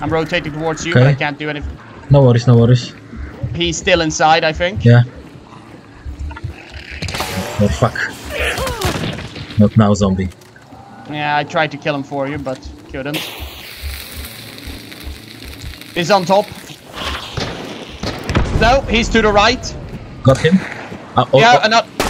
I'm rotating towards you, but I can't do anything. No worries, no worries. He's still inside, I think. Yeah. Oh fuck. Not now, zombie. Yeah, I tried to kill him for you, but couldn't. He's on top. No, he's to the right. Got him? Oh, Yeah,